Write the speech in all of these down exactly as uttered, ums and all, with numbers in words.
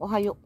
おはよう。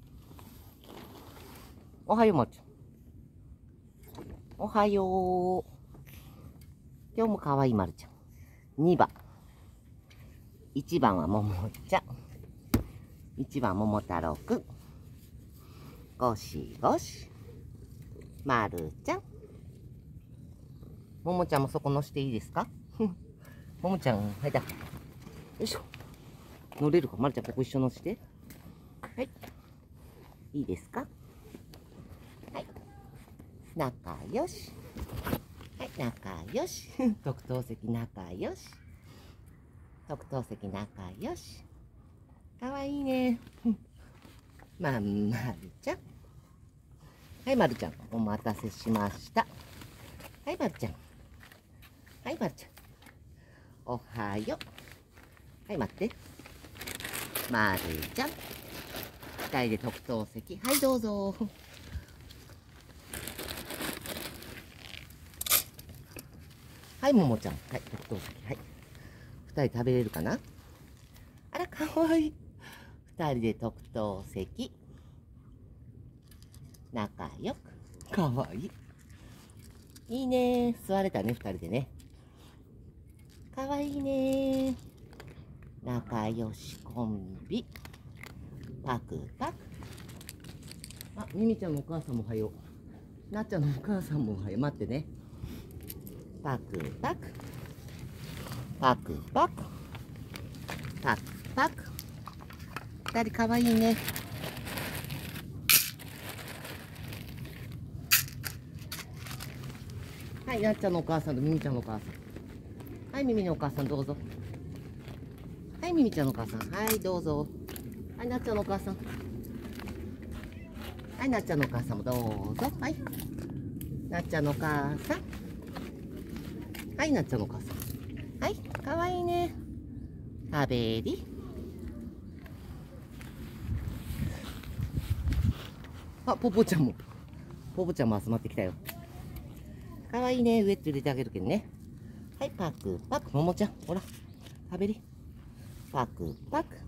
おはよう、まるちゃん。おはよう。今日もかわいいまるちゃん。にばん。いちばんはももちゃん。いちばんももたろうくん。ごしごし。まるちゃん。ももちゃんもそこ乗していいですか？ももちゃん、はいだ。よいしょ。乗れるか？まるちゃん、ここ一緒乗して。はい。いいですか？はい。仲良し。はい、仲良し。特等席仲良し。特等席仲良し。かわいいね。まんまるちゃん。はい、まるちゃん。お待たせしました。はい、まるちゃん。はい、まるちゃん。おはよう。はい、待って。まるちゃん。二人で特等席。はい、どうぞ。はい、ももちゃん。はい、特等席。はい。二人食べれるかな？あら、かわいい。二人で特等席。仲良く。かわいい。いいね。座れたね、二人でね。かわいいね。仲良しコンビ。パクパク。あ、ミミちゃんのお母さんもおはよう。なっちゃんのお母さんもおはよう。待ってね。パクパク。パクパク。パクパク。二人かわいいね。はい、なっちゃんのお母さんとミミちゃんのお母さん。はい、ミミのお母さんどうぞ。はい、ミミちゃんのお母さん。はい、どうぞ。はい、なっちゃんのお母さん。はい、なっちゃんのお母さんもどうぞ。はい。なっちゃんのお母さん。はい、なっちゃんのお母さん。はい、かわいいね。食べり。あ、ポポちゃんも。ポポちゃんも集まってきたよ。かわいいね。ウエット入れてあげるけどね。はい、パクパク。ももちゃん、ほら。食べり。パクパク。